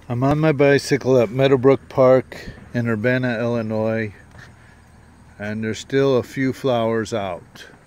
I'm on my bicycle at Meadowbrook Park in Urbana, Illinois, and there's still a few flowers out.